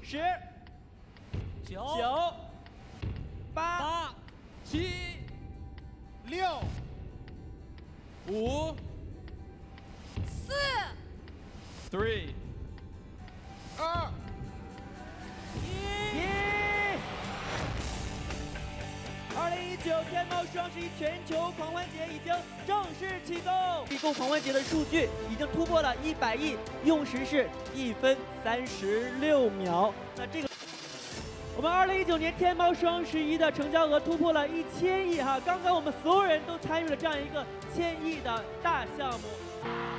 10、9、8、7、6、5、 4、 3、2、1。2019天猫双11全球狂欢节已经正式启动，一共狂欢节的数据已经突破了100亿，用时是1分36秒。那这个，我们2019年天猫双11的成交额突破了1000亿哈！刚刚我们所有人都参与了这样一个1000亿的大项目。